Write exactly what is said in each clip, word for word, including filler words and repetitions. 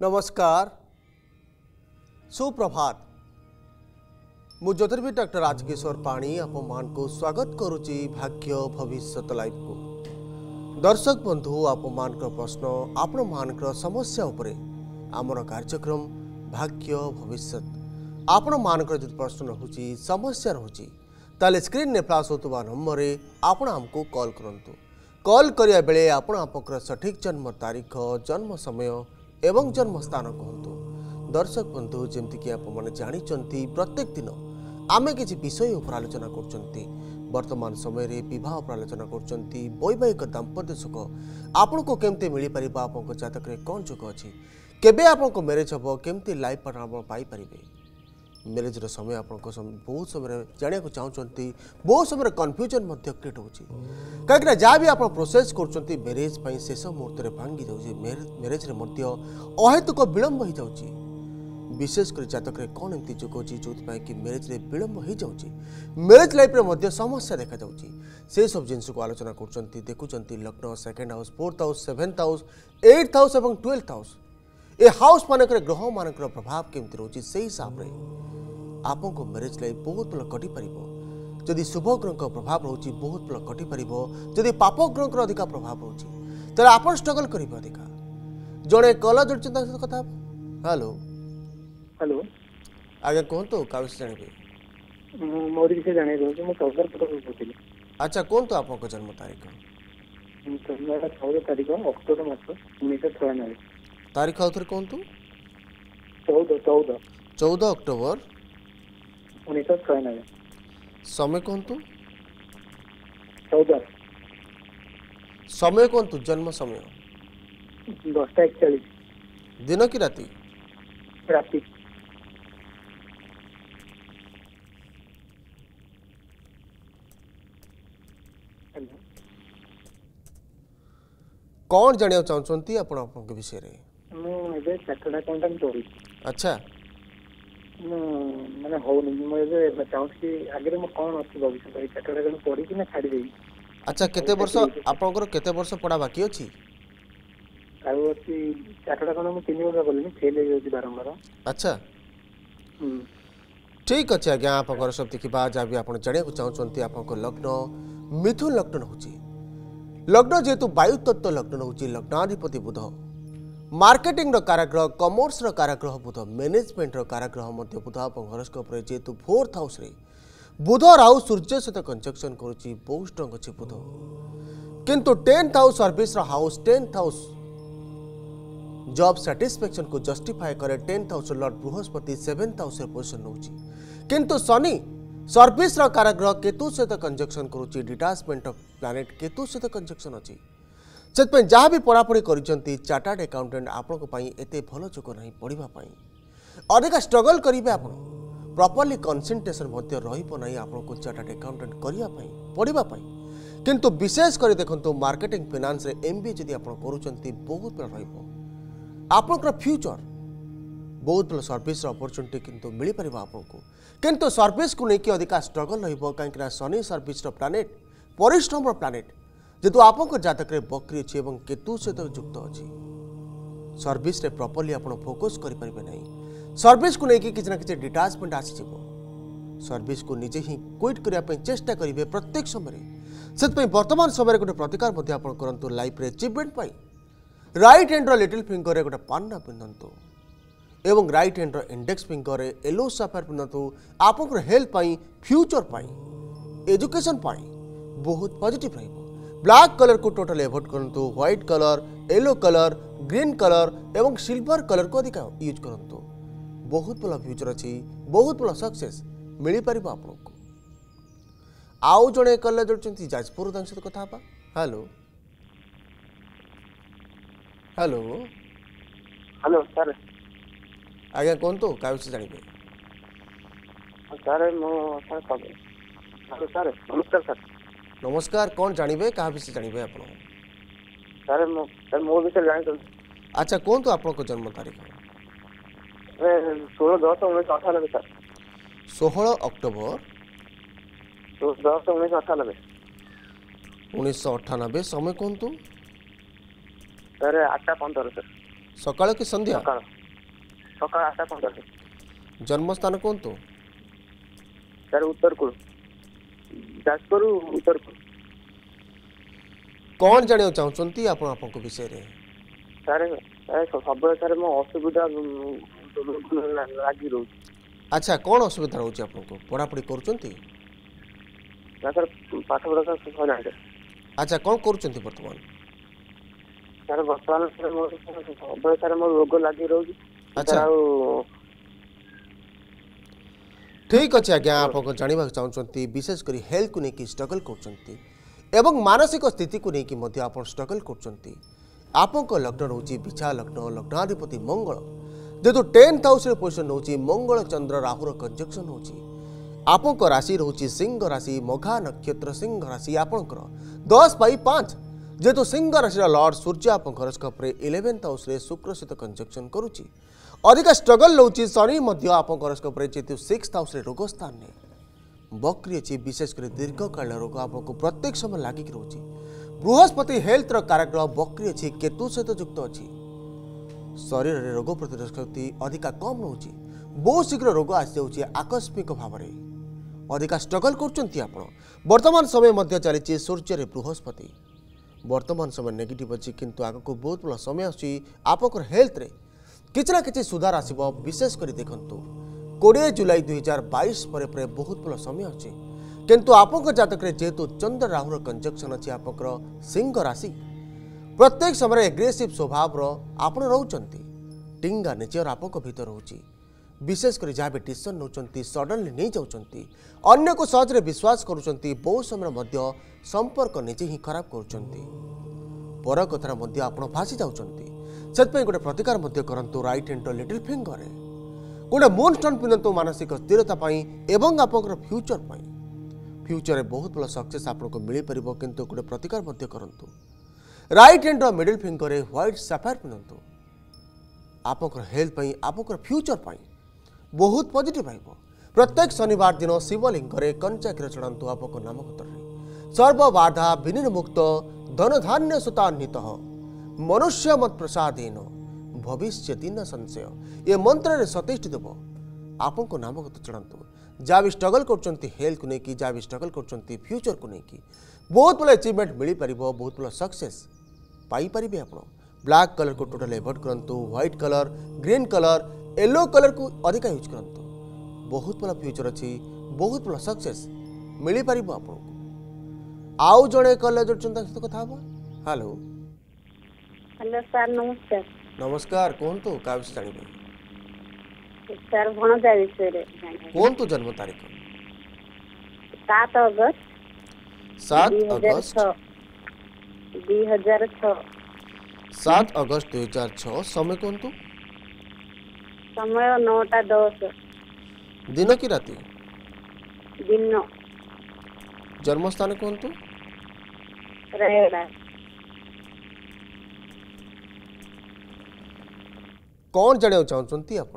नमस्कार सुप्रभात मु ज्योतिर्विद डॉक्टर राजकिशोर पाणी आपण को स्वागत करुच्ची भाग्य भविष्य लाइव को दर्शक बंधु आपण प्रश्न आपण मान समस्या उपरे आमर कार्यक्रम भाग्य भविष्य आपण मान प्रश्न रहुची समस्या रहुची ताले स्क्रीन ने फ्लाश होतबा नंबर रे आपण हमको कॉल करंतु कॉल करिया बेले आपण आपकर सठिक जन्म तारीख जन्म समय एवं जन्म स्थान कहतु दर्शक बंधु जमती कि आपने जानी प्रत्येक दिन आमे किसी विषय उपर आलोचना कर वर्तमान समय रे विवाह पर आलोचना कर वैवाहिक दाम्पत्य सुख आपन को केमते मिल पार आप जातक कौन जोग अच्छी केबे आपन मैरेज हम केमती लाइफ पार्टनर आप पाई परिबे मैरेज रो समय आपन को बहुत समय जानिया को चाहते बहुत समय कन्फ्यूजन क्रिएट होची कहीं जहाँ भी आप प्रोसेस कर मैरेज शेष मुहूर्त में भांगी जाऊँगी मैरेज अहेतुक विलंब हो जाऊँगी विशेषकर जातक कौन एमती जोग अच्छी जो कि मैरेज रे विलंब हो जाऊँगी मैरेज लाइफ में समस्या देखा जाऊँगी से सब जिनस को आलोचना कर देखुं लग्न second house fourth house seventh house eighth house और ट्वेल्थ हाउस ए हाउस मानक ग्रह मानक प्रभाव केमती रोचे से हिसाब से आपन को मैरेज लाइफ बहुत भल कटि पारिबो जदि शुभ ग्रह प्रभाव रोची बहुत भल कटि पारिबो जदि पाप ग्रह अधिक प्रभाव रोची तेरे आपन स्ट्रगल करिबो अधिक जणे कल जोड़चंता कथा हेलो हेलो आगे कहतो काउस जानिबे मोर विषय जाने दो मैं चौदह पटक बोलଥିଲି अच्छा कहतो आपन को जन्म तारीख मेरा चौदह तारीख अक्टोबर मास उन्नीस सौ छियानवे तारीख आउथर कहतो चौदह चौदह चौदह अक्टोबर उन्नीस सौ छियानवे समय कहतु चौदह समय कहतु जन्म समय दसटा एकचालीस दिन की राति राति कौन जानिया चाहते आपण आपन के विषय रे मुझे चार्टर्ड अकाउंटेंट करी अच्छा माने हो नहीं मैं चाहूँ कि आगे मैं कौन अच्छी भविष्य चार्टर्ड अकाउंट पढ़ी कि ना छाड़ी देवी अच्छा केते वर्ष आपनकर केते वर्ष पढ़ा बाकी अछि आउ अछि चार्टर्ड अकाउंट में तीन वर्ष बोलनी फेल हो जाଉଛି बारंबार अच्छा ठीक अछि आज्ञा आपनकर सब देखिबा जा भी आपन जानिया को चाहउछंती आपनकर लग्न मिथुन लग्न होछि लग्न जेतु वायु तत्व लग्न होछि लग्नाधिपति बुध मार्केटिंग रो काराग्रह कॉमर्स रो काराग्रह बुध मैनेजमेंट रो काराग्रह मध्य बुध आपन हॉरोस्कोप रे जेतु फोर्थ हाउस रे बुध राहु सूर्य सहित कंजक्शन करूची बहुत स्ट्रांग अछि बुध किंतु टेंथ हाउस सर्विस रो house tenth house job satisfaction को जस्टिफाई करे टेंथ हाउस लॉर्ड बृहस्पति सेवेन्थ हाउस रे पोजीशन नउची किंतु शनि सर्विस रो काराग्रह केतु सहित कंजक्शन करूची डिटाचमेंट ऑफ प्लैनेट केतु सहित कंजक्शन अछि से जहाँ भी पढ़ापढ़ी करिसेंती चार्टर्ड अकाउंटेंट आपन को पई एते भलो जोग नहीं पढ़िबा पई अधिक स्ट्रगल करिवे आपन प्रॉपर्ली कंसंट्रेशन मध्य रहिबो नहीं आपन को चार्टर्ड अकाउंटेंट करिया पई पढ़िबा पई किंतु विशेष करी देखंतु मार्केटिंग फाइनेंस रे एमबीए जदि आपन करूचंती बहुत बड़ रहिबो आपनकर फ्यूचर बहुत बड़ सर्विस अपॉर्चुनिटी किंतु मिली परिबा आपन को किंतु सर्विस को लेके अधिक स्ट्रगल रहिबो कांकरा शनि सर्विस रो प्लैनेट परिश्रम रो प्लैनेट जेतु आपन जातक रे बकरी अछि एवं केतु सहित युक्त अछि सर्विस रे प्रॉपर्ली आपन फोकस करि परिबे नहीं सर्विस को लेके किछ ना किछ डिटाचमेंट आसी जिवो सर्विस को निजे ही क्विट करिया पई चेष्टा करिवे प्रत्येक समय सेत पई वर्तमान समय गोटे प्रतिकार मध्ये आपन करंतु लाइफ रे अचीवमेंट पई राइट हैंड रो लिटिल फिंगर रे गोटे पान्ना पिंदंतु एवं राइट हैंड रो इंडेक्स फिंगर रे येलो सफर पिंदंतु आपन हेल्थ पई फ्यूचर पई एजुकेशन पई बहुत पॉजिटिव रहिबो ब्लैक कलर को टोटल एवॉइड करंतु white colour yellow colour green colour एवं सिल्वर कलर को अधिक यूज करंतु बहुत भल फ्यूचर अच्छी बहुत भल सक्सेस मिल पार आपन को आउ जड़े कल जोड़ती जाजपुर सहित कथा हेलो हेलो हेलो सर आज्ञा कहतु क्या विषय जानवे सर मो सर सर नमस्कार सर नमस्कार कौन जानवे क्या विषय जानवे आप सर मो सर मो विषय जान अच्छा कहतु आप जन्म तारीख सोलह दस उन्नीस सौ अठानबे सर सोलह अक्टोबर दस उन्नीस सौ अठानबे उन्नीस सौ अठानबे समय कहतु सर आठटा पंद्रह सर सकाळ कि संध्या सकाळ सकाळ आठटा पंद्रह जन्मस्थान कहतु सर उत्तरकूल जाजपुर उत्तरकूल कौन जाना चाहते आप आपको विषय रे सर सब सर मो असुविधा लगी रोज अच्छा कौन असुविधा रोचे आपको पढ़ापढ़ी करुँच ना सर पाठ पढ़ा सर अच्छा कौन करुँच बर्तमान सर बर्तमान सर मोर सब सर मोर रोग लगी रोज अच्छा ठीक अच्छे आज्ञा आप जानवा चाहते विशेषकर हेल्थ को लेकिन स्ट्रगल कर मानसिक स्थिति को लेकिन आप स्ट्रगल कर आपको लग्न रोचे बिछा लग्न लग्नाधिपति मंगल जेहेतु टेन्थ हाउस पोजिशन रोचे मंगल चंद्र राहुर कंजक्शन होची आपको राशि रोचे सिंह राशि मघा नक्षत्र सिंह राशि आपंकर दस बै पाँच जेहेतु सिंह राशि लॉर्ड सूर्य आप हॉरोस्कोप रे इलेवेंथ हाउस रे शुक्र सहित कंजक्शन करुच्ची अधिक स्ट्रगल रोचे शनि आप हॉरोस्कोप रे जेहेतु सिक्स्थ हाउस रे रोग स्थान में बक्री अच्छी विशेषकर दीर्घकाल रोग आपको प्रत्येक समय लागिक रोचे बृहस्पति हेल्थ कारक बक्री अच्छी केतु सहित युक्त अच्छी शरीर में रोग प्रतिरोधक शक्ति अधिका कम रोचे बहुत शीघ्र रोग आसी जाऊँगी आकस्मिक भाव में अधिका स्ट्रगल कर वर्तमान समय चली सूर्य बृहस्पति वर्तमान समय नेगेटिव अच्छी किंतु आगक बहुत बड़ा समय आप हेल्थ रे किसी ना कि सुधार आसब विशेषकर देखु कोड़े जुलाई दुई हजार बैश पर बहुत बड़ा समय अच्छे किंतु आपंक जातक जेहेतु चंद्र राहुर कंजक्शन अच्छी आपंकर सिंह राशि प्रत्येक समय एग्रेसिव स्वभाव आपण रोचंती टिंगा नेचर आपंक भीतर रोची विशेषकर जहाँ भी डिसीजन नौकरी सडनली नहीं जाऊँगी अन्य को सहजरे विश्वास करुँच बहुत समय संपर्क निजे ही खराब कर कथार आप भासी जाऊँगी से गोटे प्रतिकार करूँ राइट हैंड लिटिल फिंगर गोटे मून स्टोन पिंधु मानसिक स्थिरता एवं आप फ्यूचर फ्यूचर में बहुत बड़ा सक्सेस आपको मिल पार किंतु गोटे प्रतिकार करूँ right hand middle finger white sapphire पिंधु आप हेल्थ आप फ्यूचर बहुत पॉजिटिव आइब प्रत्येक शनिवार दिन शिवलिंग कंचा क्षीर चढ़ातु आप नामकतर सर्वबाधा विनिर्मुक्त धन धान्य सुतान्वित मनुष्य मत प्रसादेन भविष्य दिन संशय ये मंत्र सतैष्टि देव आपको नामकत चढ़ातु जहाँ भी स्ट्रगल कर हेल्थ को लेकिन जहाँ भी स्ट्रगल कर फ्यूचर को लेकिन बहुत बड़ा अचिवमेंट मिल पार बहुत बड़ा सक्सेस पाइपर आप ब्लैक कलर को टोटल एवॉइड करूँ white colour green colour yellow colour को अधिक यूज करूँ बहुत बड़ा फ्यूचर अच्छी बहुत बड़ा सक्सेस मिल पार आपको आउ जड़े कल जोड़ कथा हेलो हेलो सर नमस्कार नमस्कार कहतु क्या विषय जानवे सर भणजा विषय कहतु जन्म तारीख सात अगस्त सात अगस्त दुई हजार छः सात अगस्त दुई हजार छः समय कहतु समय नौटा दस दिन की राति दिन जन्मस्थान कहतु रायगड़ा कौन जाना चाहते आप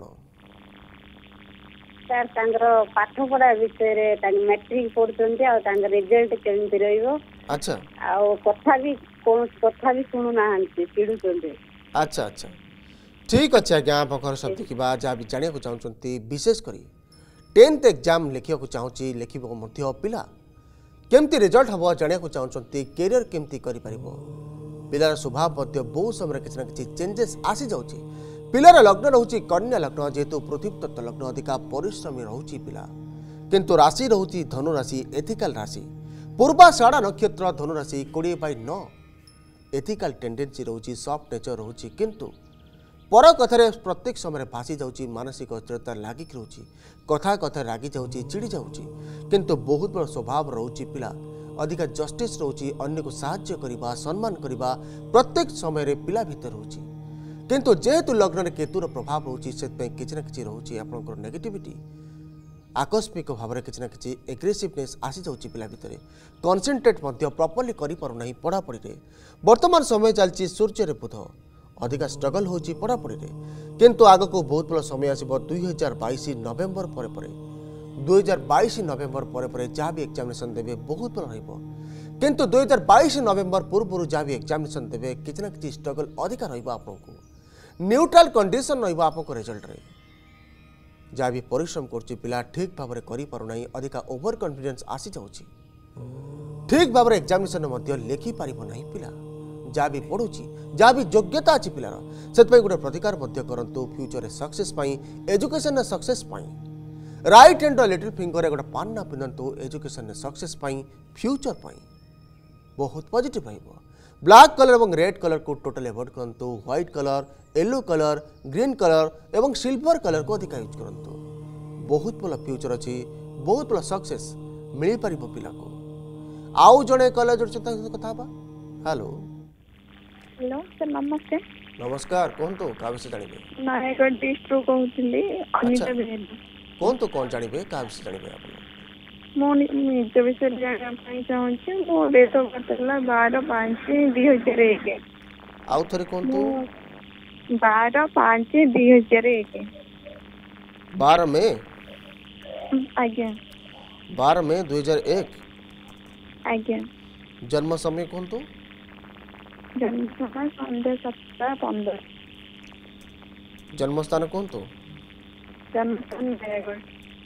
सर तांगर पाठ पढ़ा विषय रे तांग मैट्रिक पढ़ुचंती आ तांग रिजल्ट केमती रहइबो अच्छा आ कथा भी कोन कथा भी सुनु नाहंती चिडुचंती अच्छा अच्छा ठीक अच्छे आज्ञा आप सब देखा जहाँ भी जाना चाहते विशेष कर टेन्थ एग्जाम लिखा चाहूँगी लिख पिला केमती रिजल्ट हम जाना चाहते कैरियर केमती कर पिलार स्वभाव बहुत समय किसी ना कि चेंजेस आसी जाऊँगी पिलार लग्न रोचे कन्या लग्न जेहेतु पृथ्वी तत्व लग्न अधिका परिश्रमी रोचे पिला किंतु राशि रोचे धनुराशि एथिकल राशि पूर्वाषाढ़ा नक्षत्र धनुराशि कोड़े बै नौ एथिकल टेंडेंसी रोचे सॉफ्ट नेचर रोचे किंतु पर कथार प्रत्येक समय भासी जाऊँगी मानसिक अस्थिरता लागिक रोचे कथा कथा रागी जाऊँगी चिड़ी जाऊँगी किंतु बहुत बड़ा स्वभाव रोचे पिला अधिका जस्टिस रोचे अन्य को साहाय्य करने सम्मान करने प्रत्येक समय पिला भीतर रोचे किंतु जेहेतु लग्न में केतुर प्रभाव रोचे से किसी ना कि रोचे आप नेगेटिविटी आकस्मिक भाव में किसी ना कि एग्रेसिवनेस आसी जाऊँगी पिला भितर कनसेंट्रेट प्रॉपर्ली करना पढ़ापढ़ी में वर्तमान समय चलती सूर्य बुध अधिका स्ट्रगल होची पढ़ापढ़ी में किंतु आग को बहुत बड़ा समय आसो दुई हजार बैश नवेम्बर पर दुई हजार बैश नवेम्बर पर जहाँ भी एग्जामिनेशन देवे बहुत बड़ा रहिबो किंतु दुई हजार बैश नवेम्बर पूर्व जहाँ भी एग्जामिनेशन देवे किसी ना कि स्ट्रगल अधिका रहिबो आपको न्यूट्रल कंडीशन रहिबो आपको रिजल्ट रे जहाँ भी परिश्रम करुच्ची पिला ठीक भाव में करें अधिका ओवर कॉन्फिडेंस आसी जाऊँगी ठीक भाव में एग्जामिनेशन लिखि पार ना पिला जहाँ भी पढ़ुची जहाँ भी योग्यता अच्छी पिलार से गोटे प्रतिकार करूँ future success education success right hand little finger गोटे पान्ना पिंधतु एजुकेशन सक्सेस फ्यूचर बहुत पॉजिटिव रहिबो ब्लैक कलर और रेड कलर को टोटल एवॉइड करूँ white colour yellow colour green colour और सिल्वर कलर को अधिक यूज करूँ बहुत भल फ्यूचर अच्छी बहुत भल सक्सेस मिल पार पिला को आउ जड़े कलर जोड़ कथा हेलो हेलो सर नमस्ते नमस्कार कहतु क्या विषय जानवे नयगढ़ डिस्ट्रिक्ट कहूँ अनिता बेहेरा कहतु कौन जानवे क्या विषय जानवे आप मो निज विषय जानवाई चाहूँगी मो डेट ऑफ बर्थ है बारह पाँच दुई हजार एक आउ थे कहतु बारह पाँच दुई हजार एक बारह में आज्ञा बारह में दुई हजार एक आज्ञा जन्म समय कहतु जन्म समय संध्या सप्ताह पंद्रह जन्म स्थान कहतु जन्म स्थान नयगढ़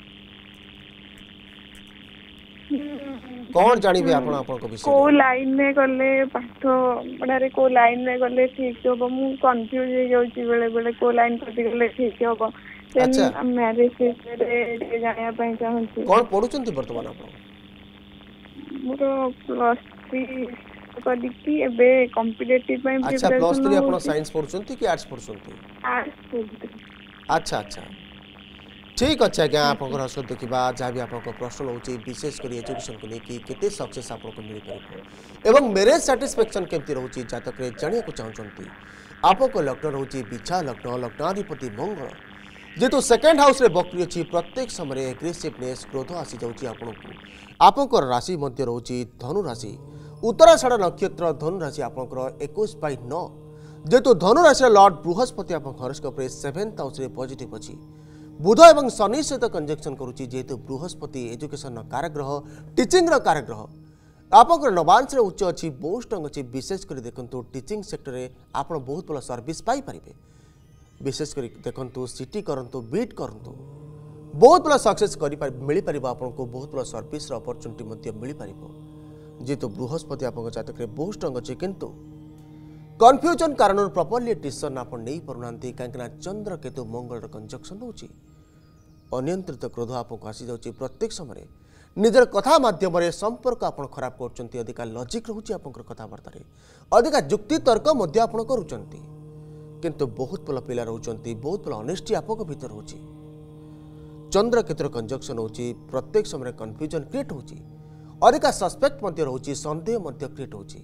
कौन जानवे आपण आपण विषय को लाइन में गले पाठ पढ़ारे को लाइन में गले ठीक हम मु कंफ्यूज हो जाउची बेले बेले को लाइन पति गले ठीक हम देन मैरिज विषय जानिया पई चाहूची कौन पढुचंती वर्तमान आपण मोर प्लस थ्री करिकी एबे कॉम्पिटिटिव पई अच्छा प्लस थ्री आपण साइंस पढुचंती कि आर्ट्स पढुचंती आर्ट्स पढुचंती अच्छा अच्छा ठीक अच्छे आज्ञा आप हसत देखा जहाँ भी आप प्रश्न रोचे विशेषकर एजुकेशन को लेकिन केते सक्सेस आपको मिल पार एवं मैरेज साटिस्फैक्शन केमती रोचे जातक जाना चाहते आपको लग्न रोचे बिछा लग्न लग्नाधिपति मंगल जेहेतु सेकेंड हाउस रे बकरी अच्छी प्रत्येक समय एग्रेसिवनेस क्रोध आसी जाऊँगी आपको आपंक राशि मध्य रोचे धनु राशि उत्तराषाढ़ नक्षत्र धनु राशि आपंकर इक्कीस बै नौ जेहेतु धनु राशि लॉर्ड बृहस्पति आप हॉरोस्कोप सेवेन्थ हाउस रे पॉजिटिव अच्छी बुध एवं शनि सहित कंजक्शन करुच्ची जेहेतु बृहस्पति एजुकेशन काराग्रह टीचिंग काराग्रह आप नवांश उच्च अच्छी बहुत स्ट्रंग अच्छी विशेषकर देखो टीचिंग सेक्टर में आप बहुत भल सर्विस पाइपर विशेषकर देखो सिटी करूँ बीट करूँ बहुत भल सक्सेस मिल पार आपको बहुत भल सर्विस अपरचुनिटी मिल पार जेहेतु बृहस्पति आप जातक बहुत स्ट्रंग अच्छे किंतु कन्फ्यूजन कारण प्रॉपर्ली डिसीजन आप नहीं पारना कहीं चंद्र केतु मंगल कंजक्शन होची अनियंत्रित क्रोध आपको आसी जाऊँगी प्रत्येक समय निजर कथा माध्यम संपर्क आप खराब कर अधिका लॉजिक रोचे आप कथबार्ता अधिका जुक्ति तर्क किंतु बहुत भल पिला रोचंती बहुत भल ऑनेस्टी आप भीतर होची चंद्र केतुर कंजक्शन होची प्रत्येक समय कन्फ्यूजन क्रिएट होची अधिका सस्पेक्ट मध्य रोची संदेह मध्य क्रिएट होची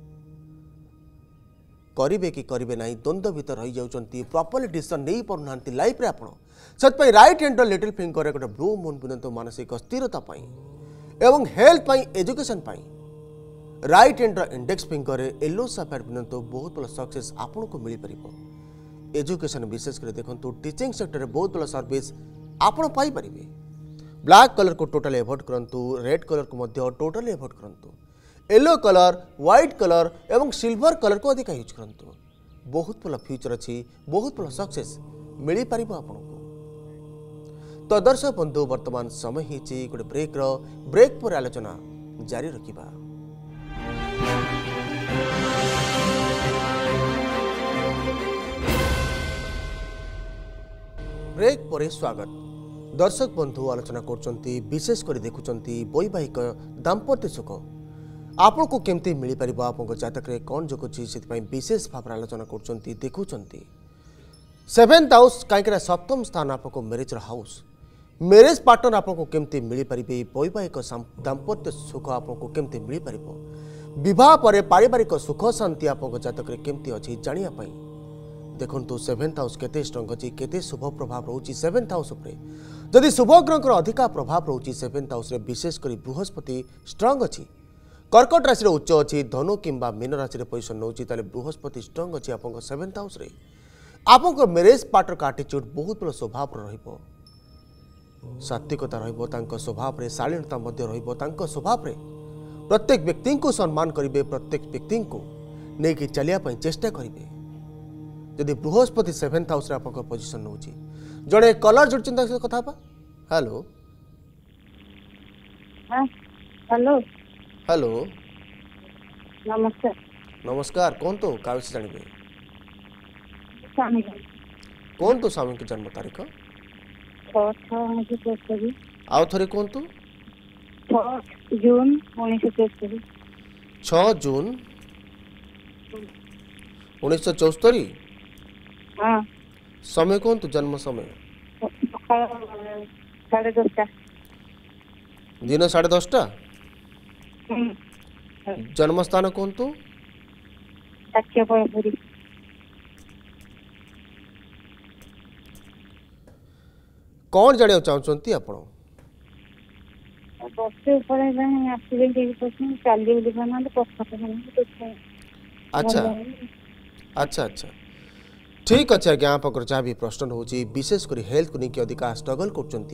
करिवे कि करिवे नहीं द्वंद्व भीतर रही जाउचंती प्रॉपर्ली डिसीजन नहीं पारना लाइफ रे आपण सतपई राइट हैंड लिटिल फिंगर गोटे ब्लू मून पिंधतु मानसिक स्थिरता पाई एवं हेल्थ पाई एजुकेशन पाई right hand index finger yellow sapphire पिंधतु बहुत भल सक्सेस आपन को मिल परिबो एजुकेशन विशेष कर देखंतु टीचिंग सेक्टर रे बहुत भल सर्विस आपन पाई परिबे ब्लैक कलर को टोटल एवॉइड करंतु रेड कलर को मध्य टोटल एवॉइड करंतु येलो कलर व्हाइट कलर एवं सिल्वर कलर को अधिक यूज करंतु बहुत भल फ्यूचर अच्छी बहुत भल सक्सेस मिल पार आपको तो दर्शक बंधु वर्तमान समय ही गोटे ब्रेक रो ब्रेक पर आलोचना जारी रखिबा ब्रेक पर स्वागत दर्शक बंधु आलोचना करचंती विशेषकर देखुचंती वैवाहिक दाम्पत्य सुख आपण को केमती मिल पार आप जातक कौन जो अच्छी से विशेष भाव आलोचना कर देखुं सेवेन्थ हाउस कहीं सप्तम स्थान आपको मैरिज हाउस मैरिज पार्टनर आपको केमती मिल पारे वैवाहिक दाम्पत्य सुख आपको केमती मिल पार विवाह पर पारिवारिक सुख शांति आप जातक केमती अच्छी जानापी देखु सेवेन्थ हाउस केते स्ट्रंग अच्छी केते शुभ प्रभाव रोची सेवेन्थ हाउस जदि शुभ ग्रह अधिका प्रभाव रोची सेवेन्थ हाउस विशेषकर बृहस्पति स्ट्रंग अच्छी कर्कट राशि उच्च अच्छी धनु किंबा मीन राशि पोजिशन नौ बृहस्पति स्ट्रंग अच्छी आप सेवेन्थ हाउस आपको मैरेज पार्टनर का आटिट्यूड बहुत भल स्वभाव रहिबो सात्विकता रहिबो स्वभाव रे शालीनता रहिबो स्वभाव रे प्रत्येक व्यक्ति को सम्मान करेंगे प्रत्येक व्यक्ति को लेकिन चलिया चेष्टा करेंगे जदि बृहस्पति सेवेन्थ हाउस पोजिशन नौ जड़े कलर जोड़ कथा हेलो हेलो हेलो नमस्कार नमस्कार कौन तो का विषय जानबे स्वामी कौन तो स्वामी की जन्म तारीख आउ थरे कौन तो जून उन्नीस चौस्तरी छह जून उन्नीस सौ चौस्तरी हाँ समय कौन तो जन्म समय साढ़े दसटा दिन साढ़े दसटा जन्म स्थान कौन तो साक्ष्यपुरी कौन जानिया चाहते आपण बस एक्सीडेंट चली अच्छा अच्छा अच्छा ठीक अच्छे आज्ञा आप जहाँ भी प्रश्न हो विशेषकर हेल्थ को लेकिन अधिक स्ट्रगल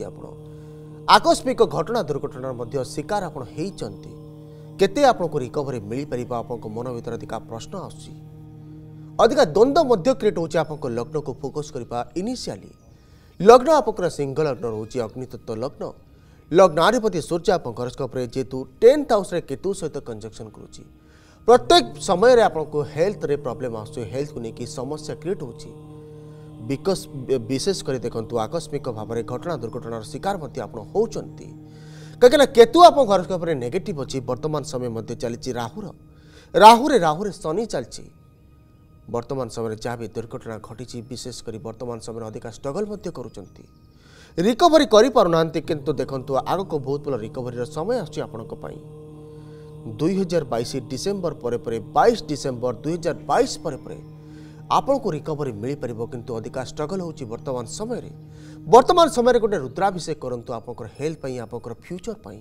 कर आकस्मिक घटना दुर्घटनार शिकार आप केते आपको रिकवरी मिल पार आप मन भर अधिक प्रश्न आधिक द्वंद्व क्रिएट होची आपको लग्न को फोकस करवा इनिशियली लग्न आपंकर सिंह लग्न रोचे अग्नितत्व लग्न लग्नाधिपति सूर्य आप हॉरोस्कोप रे जेतु टेन्थ हाउस रे केतु सहित कंजक्शन करुच्ची प्रत्येक समय रे आपको हेल्थ रे प्रॉब्लम आस हेल्थ को लेकिन समस्या क्रिएट होची बिकज विशेष कर देखु आकस्मिक भाव में घटना दुर्घटनार शिकार होती कहीं केतु आप हॉरोस्कोप रे नेगेटिव अच्छी वर्तमान समय चली राहुर राहुरे राहुरे शनि चलती वर्तमान समय जहाँ भी दुर्घटना घटी विशेषकर वर्तमान समय अधिक स्ट्रगल करुँच रिकवरी करना किंतु देखो आग को बहुत भल रिकवरी समय आसपाई दुई हजार बैश डिसेम्बर पर बाईस डिसेम्बर दुई हजार बैश पर आपण को रिकवरी मिल पार किंतु अधिक स्ट्रगल होची वर्तमान समय रे वर्तमान समय गोटे रुद्राभिषेक करंतु आपनकर हेल्थ पई आपनकर फ्यूचर पई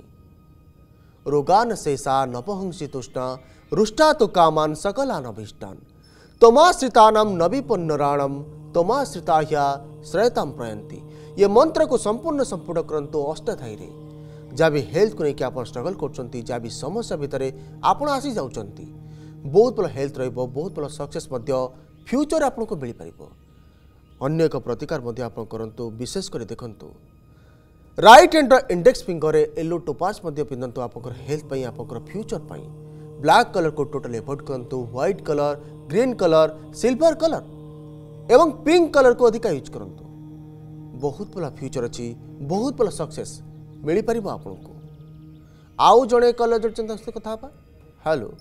रोगान शेषा नपहंसी तुष्टा रुष्टा तो कामान सकलान अभीष्टान तमाश्रितानाम नवीपन्नराणम तमाश्रिताह्या श्रेयताम प्रयंती ये मंत्र को संपूर्ण संपूर्ण करंतु अष्टाध्यायी रे जहाँ भी हेल्थ को लेकिन आप स्ट्रगल कर जहाँ भी समस्या भितर आपण आसी जाउछंती बहुत भल हेल्थ रहिबो बहुत भल सक्सेस फ्यूचर आपको मिल पार अन्य एक प्रतिकार आप करंतु विशेष कर देखंतु right hand index finger yellow topaz पिंधतु आप हेल्थ पई आप फ्यूचर पई ब्लैक कलर को टोटल एवॉइड करंतु white colour green colour silver colour एवं पिंक कलर को अधिक यूज करंतु बहुत भल फ्यूचर अच्छी बहुत भल सक्सेस मिल पार आपको आउ जड़े कलर जोड़ कथा हेलो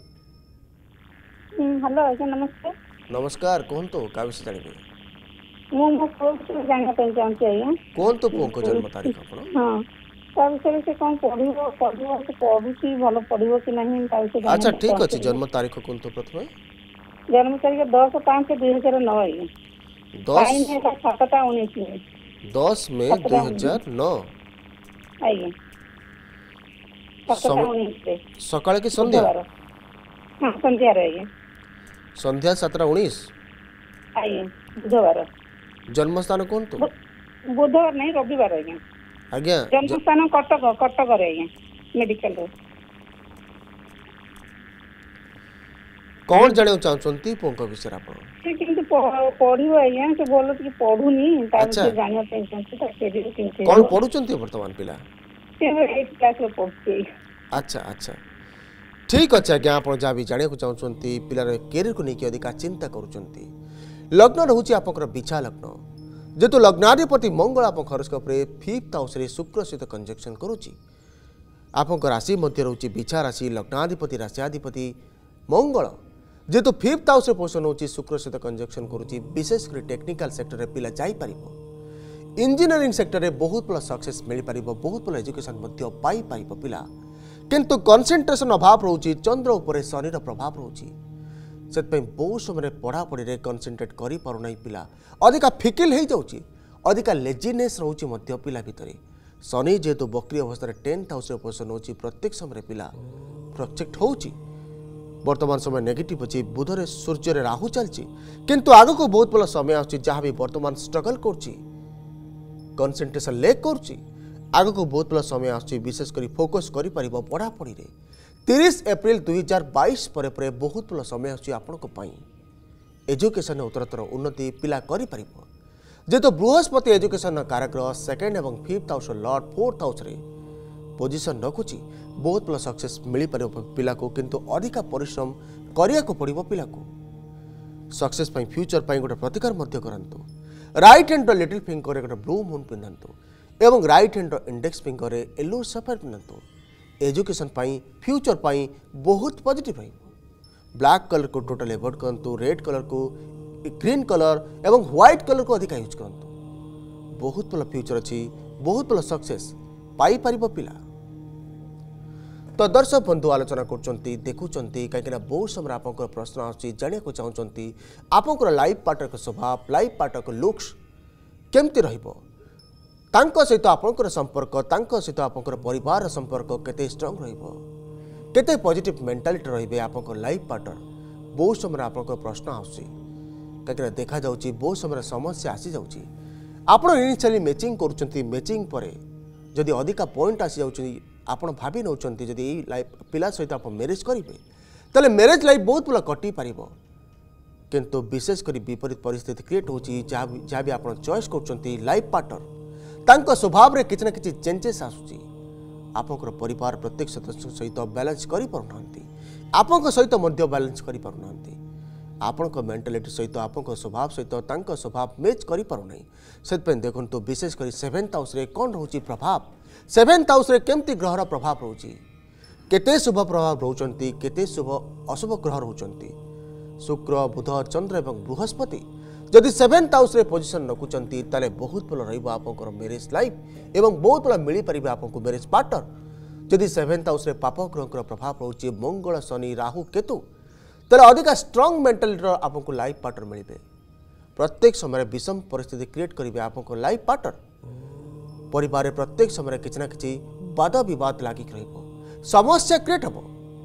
हेलो आज्ञा नमस्कार नमस्कार कौन तो का विषय जानबे मु मो पुओ जानिया पे चाहूँ आज्ञा कौन तो पुओ को जन्म तारीख आपण हां ता विषय से कौन पढ़िबो पढ़िबो से पढ़ुची भलो पढ़िबो कि नहीं ता विषय अच्छा ठीक अछि जन्म तारीख कौन तो प्रथम जन्म तारीख दस पाँच दो हज़ार नौ है दस सातटा उन्नीस में दस में दो हज़ार नौ आज्ञा सातटा उन्नीस रे सकाळ की संध्या हां संध्या रे आज्ञा संध्या सत्रह उन्नीस आज्ञा बुधवार जन्म स्थान कौन तो बुधवार नहीं रविवार आज्ञा आज्ञा जन्म स्थान कटक कटक रे आज्ञा मेडिकल रे कौन जाने चाहछंती पोंक विषय आपण से किंतु पढ़िबो आज्ञा से बोलो कि पढ़ुनी ता अच्छा। से जानिया पे चाहछी ता से भी किंतु कौन पढुचंती वर्तमान पिला से आठ क्लास में पढ़ती अच्छा अच्छा ठीक अच्छे आज्ञा आप जहाँ भी जाना चाहते पिलार कैरियर को लेकिन अधिक चिंता करुँच लग्न रोचे आप बिछा लग्न जेतु लग्नाधिपति मंगल आप हॉरोस्कोप रे फिफ्थ हाउस रे शुक्र सहित कंजक्शन करुच्ची आप राशि मध्य रोचे बिछा राशि लग्नाधिपति राशियाधिपति मंगल जेतु फिफ्थ हाउस रे पोषण होची शुक्र सहित कंजक्शन करुच्ची विशेषकर टेक्निकल सेक्टर रे पिला जाई पारिबो इंजीनियरिंग सेक्टर रे बहुत भल सक्सेस मिल पारिबो बहुत भल एजुकेशन मध्य पाई पारिबो पिला किंतु कनसेंट्रेशन अभाव रोची चंद्र उपरे शनिर प्रभाव रोची से बहुत समय पढ़ापढ़ी रे कनसेंट्रेट करि पारुना पिला अधिका फिकिल हो जाउची अधिका लेजीनेस रोची मध्य पिला भितरे शनि जेहेतु बक्री अवस्था टेन्थ हाउस पोषण होची प्रत्येक समय पिला प्रोजेक्ट होची वर्तमान समय नेगेटिव अच्छी बुधरे सूर्य रे राहु चलची किंतु आग को बहुत भल समय आछी जहाँ भी वर्तमान स्ट्रगल करची कनसेंट्रेशन लेक करची आग को बहुत भल समय आछी विशेषकर फोकस करि परिबो पढ़ापढ़ी रे तीस एप्रिल दुई हजार बैश पर पर बहुत भल समय आछी आपण को पई एजुकेशन उत्तरोत्तर उन्नति पिला करि परिबो जेहेतु बृहस्पति एजुकेशन कारक सेकेंड और fifth house lord fourth house रे पोजिशन रखुची बहुत भल सक्सेस मिल पार पिला को किंतु अधिका परिश्रम करिया को पड़ो पिला को सक्सेस पाई फ्यूचर पाई गोटे प्रतिकार मध्य करंतु राइट हैंड लिटिल फिंगर रे गोटे ब्लू मून पिंधंतु एवं राइट हैंड इंडेक्स फिंगर रे येलो सफेद पिंधंतु एजुकेशन पाई फ्यूचर पाई बहुत पॉजिटिव रहिबो ब्लैक कलर को टोटल अवॉइड करंतु रेड कलर को ग्रीन कलर एवं व्हाइट कलर को अधिक यूज करंतु बहुत भल फ्यूचर अच्छी बहुत भल सक्सेस पाई परिबो पिला तो दर्शक बंधु आलोचना करचंती देखुचंती कहीं बहुत समय आप प्रश्न आसी जाना चाहते आप लाइफ पार्टनर का स्वभाव लाइफ पार्टनर का लुक्स केमती रहिबो तांको सहित आपनकर संपर्क तांको सहित आपनकर परिवार संपर्क केते स्ट्रांग रहिबो केते पॉजिटिव मेंटालिटी रहिबे आपनकर लाइफ पार्टनर बहुत समय आपनकर प्रश्न आसी कहीं देखा जाउची बहुत समय समस्या आसी जाउची आपण इनिशियली मैचिंग करूचंती मैचिंग परे जदि अधिका पॉइंट आसी जाउची आपण भाभी नौचंती जदि एई लाइफ पिला सहित आप मैरिज करिवे तले मैरिज लाइफ बहुत भल कटि पारिबो किंतु विशेष करी विपरीत परिस्थिति क्रिएट होची जहाँ भी आपण चॉइस करूचंती लाइफ पार्टनर तांको स्वभाव रे किछि ना किछि चेंजेस आसुची आपनकर परिवार प्रत्येक सदस्य सहित बैलेंस करि पारुनांती आपनक सहित मध्य बैलेंस करि पारुनांती आपनक मेंटालिटी सहित आपनक स्वभाव सहित तांको स्वभाव मैच करि पारु नै सेतपे देखंतु विशेष करी सेवेंथ हाउस रे कोन रहउची प्रभाव सेवेंथ हाउस रे केमती ग्रहर प्रभाव रहउची केते शुभ प्रभाव रहउचंती केते शुभ अशुभ ग्रह रहउचंती शुक्र बुध चंद्र एवं बृहस्पति जदि सेवेंथ हाउस रे पोजिशन रखुचंती ताले बहुत भल रहिबो आपनकर मैरिज लाइफ एवं बहुत भल मिली परिबे आपनको मैरिज पार्टनर जदि सेवेंथ हाउस रे पाप ग्रहर प्रभाव रहउची मंगल शनि राहु केतु ताले अधिक स्ट्रांग मेंटालिटी आपको लाइफ पार्टनर मिले प्रत्येक समय विषम परिस्थिति क्रिएट करेंगे आपको लाइफ पार्टनर परिवार प्रत्येक समय किसी ना कि वाद बद लगिक समस्या क्रिएट हम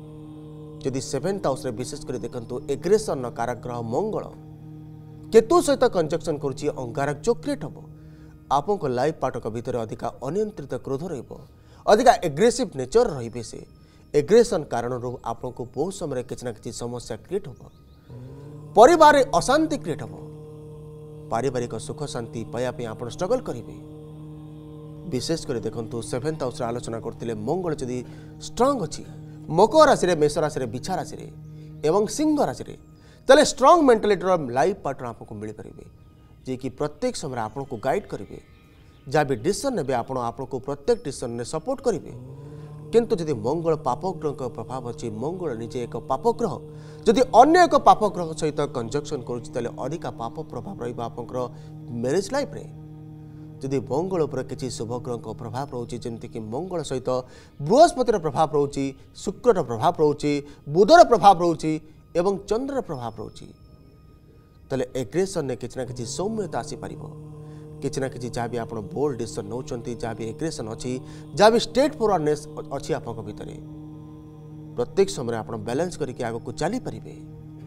जदि सेवेंथ हाउस विशेषकर देखो एग्रेसन कारक ग्रह मंगल केतु सहित कंजक्शन करुच्ची अंगारक जो क्रिएट हम आपको लाइफ पार्टनर भितर अधिक अनियंत्रित क्रोध रधिक एग्रेसिव नेचर रे से एग्रेसन कारण आपको बहुत समय किसी ना कि समस्या क्रिएट हो परिवार अशांति क्रिएट हो पारिवारिक सुख शांति पाइबा आप स्ट्रगल करेंगे विशेषकर देखो सेवेंथ हाउस आलोचना करते मंगल जदि स्ट्रांग अच्छी मकर राशि मेष राशि बिछा राशि एवं सिंह राशि तेल स्ट्रांग मेंटालिटी लाइफ पार्टनर आपको मिल पारे जी कि प्रत्येक समय आपको गाइड करेंगे जहाँ भी डिसीजन ने आपको प्रत्येक डिसीजन में सपोर्ट करेंगे किंतु जदि मंगल पापग्रह का प्रभाव अच्छी मंगल निजे एक पापग्रह जदि अन्य एक पापग्रह सहित कंजक्शन करुच्ची अधिक पाप प्रभाव रहा मैरिज लाइफ रे जदि मंगल उपर किसी शुभग्रह का प्रभाव रोचे जमीक मंगल सहित बृहस्पतिर प्रभाव रोचे शुक्र प्रभाव रोचे बुधर प्रभाव रोचे एवं चंद्र प्रभाव रोचे तेल एग्रेसन ने किसी ना कि सौम्यता आसीपर किसी ना कि जहाँ भी आप बोल्ड डिसीजन नौकरी जहाँ भी एग्रेसन अच्छी जहाँ भी स्ट्रेट फॉरवर्डनेस अच्छी आप भितर प्रत्येक समय आप बैलेंस करके आग को चली पारे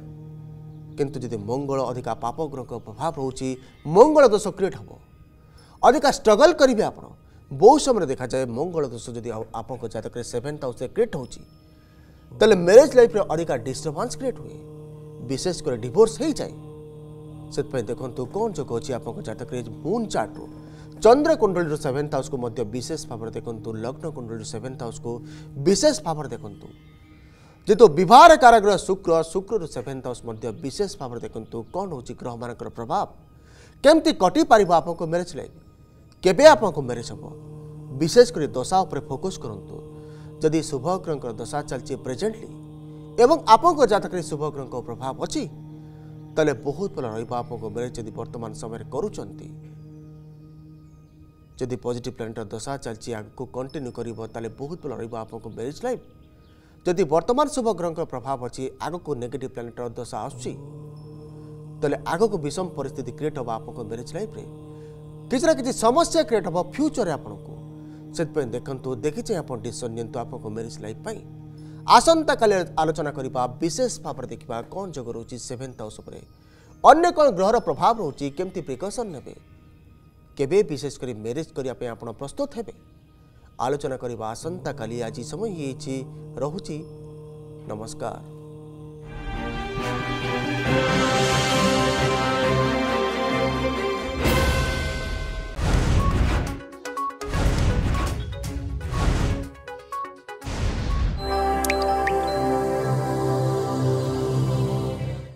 किंतु जदि मंगल अधिक पापग्रह का प्रभाव रोचे मंगल दोष क्रिएट हम अधिक स्ट्रगल करेंगे आप बहुत समय देखा जाए मंगल दोष जदि आप जातक सेवेंथ हाउस क्रिएट होते मैरिज लाइफ रे अधिक डिस्टर्बांस क्रिएट हुए विशेषकर डिवोर्स हो जाए से देखो कौन जो अच्छी आप जातक मून चार्ट्रु चंद्र कुंडली सेवेंथ हाउस को मध्य विशेष भाव देखु लग्न कुंडली सेवेंथ हाउस को विशेष भाव देखु जेहेतु विवाह काराग्रह शुक्र शुक्र सेवेंथ हाउस मध्य विशेष भाव देखु कौन हो ग्रह मान प्रभाव केमती कटि पार आपको मैरिज लाइफ केबे आपको मैरिज हम विशेषकर दशा उपर फोकस करूँ जदि शुभग्रह दशा चलती प्रेजेंटली एवं आपको जातक शुभग्रह का प्रभाव अच्छी ताले बहुत भल रहा मैरिज जदि वर्तमान समय करुँच जदि पॉजिटिव प्लानेट दशा चलती आगे कंटिन्यू कर बहुत भल रहा आपको मैरिज लाइफ जदि वर्तमान शुभग्रह का प्रभाव अच्छी आग को नेगेटिव प्लानेट दशा आसुची आग को विषम परिस्थिति क्रिएट हम आपको मैरिज लाइफ रे किसी ना कि समस्या क्रिएट हम फ्यूचर आपको से देखो देखी आप डिसीजन नियंतु आपको मैरिज लाइफ पाई आसंता काले आलोचना करबा विशेष भाव देखा कौन जोग रोचे सेवेंथ हाउस उपरे अन्य कौन ग्रहर प्रभाव रोचे केमती प्रिकसन नेबे केबे विशेषकर मैरिज करने आप प्रस्तुत हेबे आलोचना करबा आसंता काली आज समय ही रहुची नमस्कार।